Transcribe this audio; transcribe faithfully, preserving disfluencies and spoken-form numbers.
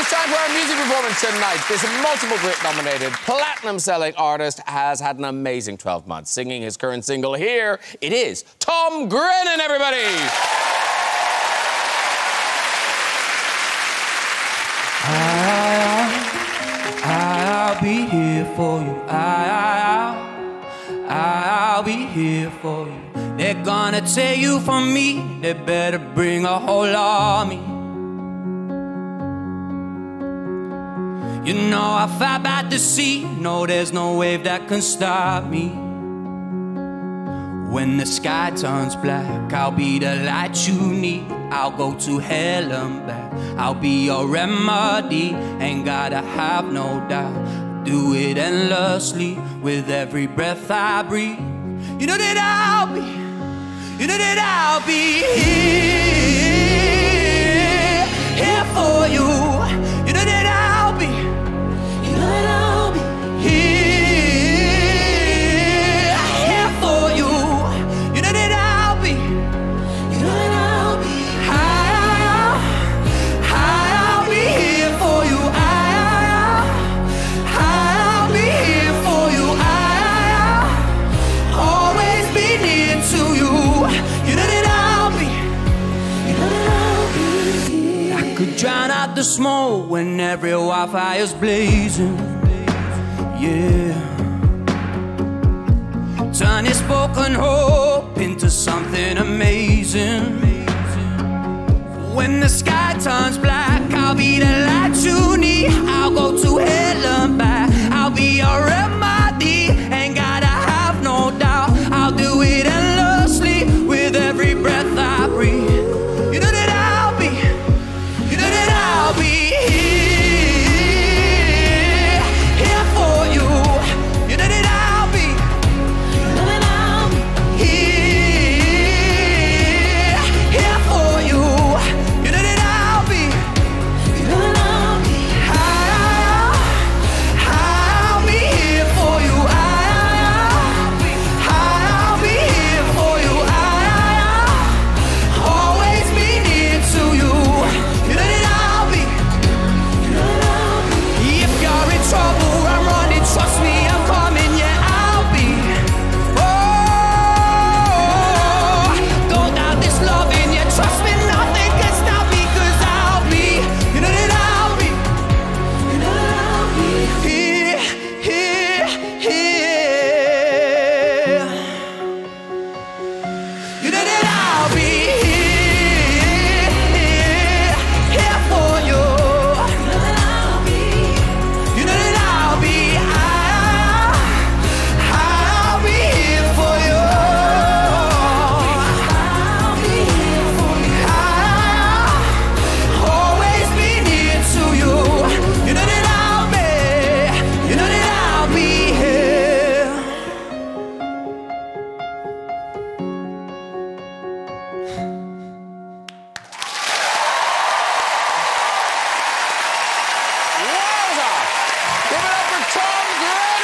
it's time for our music performance tonight. This multiple Brit-nominated, platinum-selling artist has had an amazing twelve months. Singing his current single here, it is Tom Grennan, everybody! I'll, I'll be here for you. I'll, I'll be here for you. They're gonna take you from me. They better bring a whole army. You know I fight by the sea. No, there's no wave that can stop me. When the sky turns black, I'll be the light you need. I'll go to hell and back. I'll be your remedy. Ain't gotta have no doubt. Do it endlessly with every breath I breathe. You know that I'll be, you know that I'll be here, here for you. You know that I'll be, you know that I'll be here, here for you. You know that I'll be, you know that I'll be, I'll, I'll be here for you. I'll, I'll be here for you. I'll always be near to you. You know that I'll be, you know that I'll be here. I could drown out the smoke when every wildfire's blazing. Yeah. Turn this broken hope into something amazing. When the sky turns black, I'll be the light you need. I'll go to hell and back. I'll be your remedy. Ain't gotta have no doubt. I'll do it endlessly with every breath I breathe. You know that I'll be, you know that I'll be here, here for you. You know that I'll be, you know that I'll be here, here for you. You know that I'll be, you know that I'll be, I'll, I'll be here for you. I'll, I'll be here for you. I'll always be near to you. You know that I'll be, you know that I'll be. If you're in trouble, I'm running. Trust me, I'm coming. Yeah, I'll be. Oh, don't doubt this loving. Yeah, trust me, nothing can stop me. 'Cause I'll be, you know that I'll be, you know that I'll be here, here, here. You know that I'll be here, here for you. You know that I'll be, you know that I'll be, I'll, I'll be here for you. I'll be here for you. I'll always be near to you. You know that I'll be, you know that I'll be here. Wowza! Give it up for Tom Grennan!